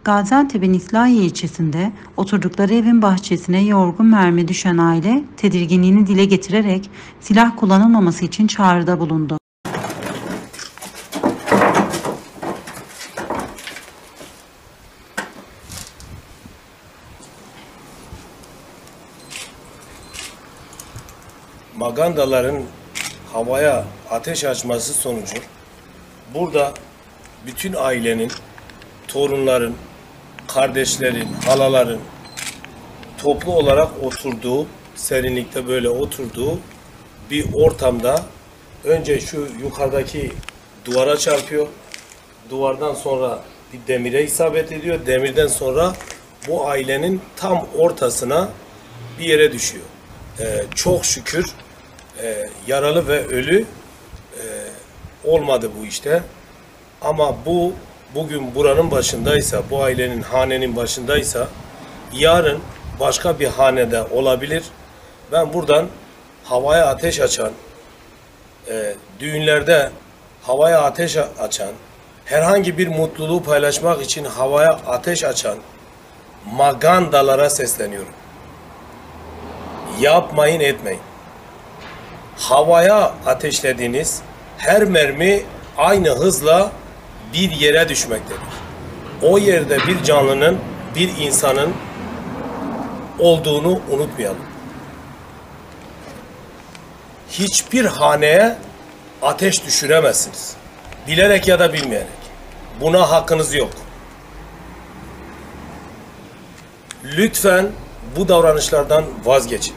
Gaziantep'in İslahiye ilçesinde oturdukları evin bahçesine yorgun mermi düşen aile tedirginliğini dile getirerek silah kullanılmaması için çağrıda bulundu. Magandaların havaya ateş açması sonucu burada bütün ailenin, torunların, kardeşlerin, halaların toplu olarak oturduğu, serinlikte böyle oturduğu bir ortamda önce şu yukarıdaki duvara çarpıyor. Duvardan sonra bir demire isabet ediyor. Demirden sonra bu ailenin tam ortasına bir yere düşüyor. Çok şükür yaralı ve ölü olmadı bu işte. Ama bugün buranın başındaysa, bu ailenin, hanenin başındaysa yarın başka bir hanede olabilir. Ben buradan havaya ateş açan, düğünlerde havaya ateş açan, herhangi bir mutluluğu paylaşmak için havaya ateş açan magandalara sesleniyorum. Yapmayın, etmeyin. Havaya ateşlediğiniz her mermi aynı hızla bir yere düşmektedir. O yerde bir canlının, bir insanın olduğunu unutmayalım. Hiçbir haneye ateş düşüremezsiniz. Bilerek ya da bilmeyerek. Buna hakkınız yok. Lütfen bu davranışlardan vazgeçin.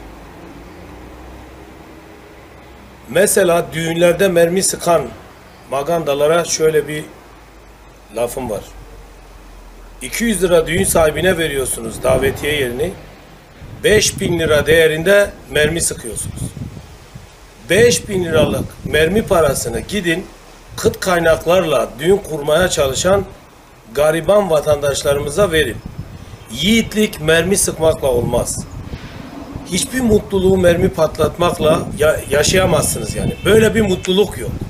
Mesela düğünlerde mermi sıkan magandalara şöyle bir lafım var. 200 lira düğün sahibine veriyorsunuz davetiye yerini. 5.000 lira değerinde mermi sıkıyorsunuz. 5.000 liralık mermi parasını gidin kıt kaynaklarla düğün kurmaya çalışan gariban vatandaşlarımıza verin. Yiğitlik mermi sıkmakla olmaz. Hiçbir mutluluğu mermi patlatmakla yaşayamazsınız yani. Böyle bir mutluluk yok.